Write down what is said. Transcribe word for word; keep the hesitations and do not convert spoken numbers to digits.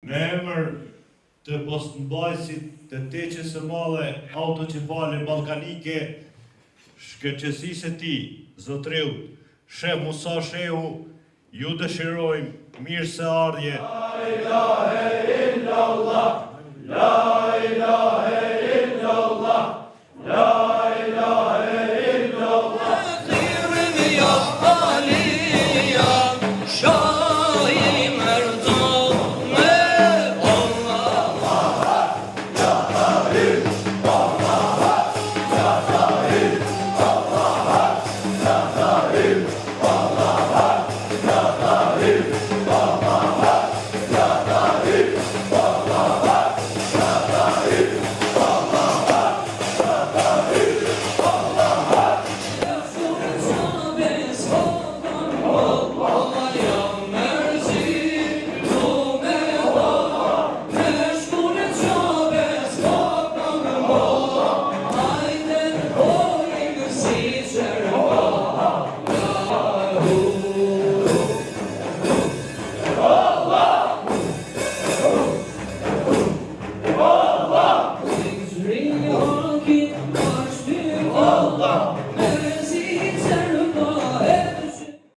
Në emër të postmbajtësit të teqes së madhe autoqefale ballkanike, shkëlqësisë së tij, Zotriut, Sheh Musa Shehu, ju dëshirojmë mirëseardhje.